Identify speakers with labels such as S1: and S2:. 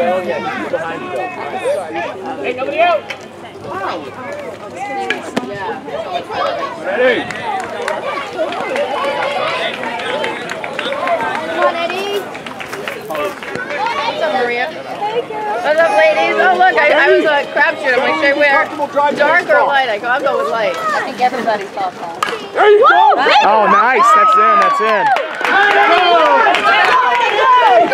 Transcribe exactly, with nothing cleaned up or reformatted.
S1: Oh, yeah, he's behind you, though. Hey, nobody out! Ready?
S2: Come on, Eddie. What's up, Maria? What's up, ladies? Oh, look, I, I was a crapshoot. I'm like, should I wear dark or light? I go, I'll go with light. I think everybody's thought that.
S1: There you go!
S3: Oh, nice. That's in. That's in.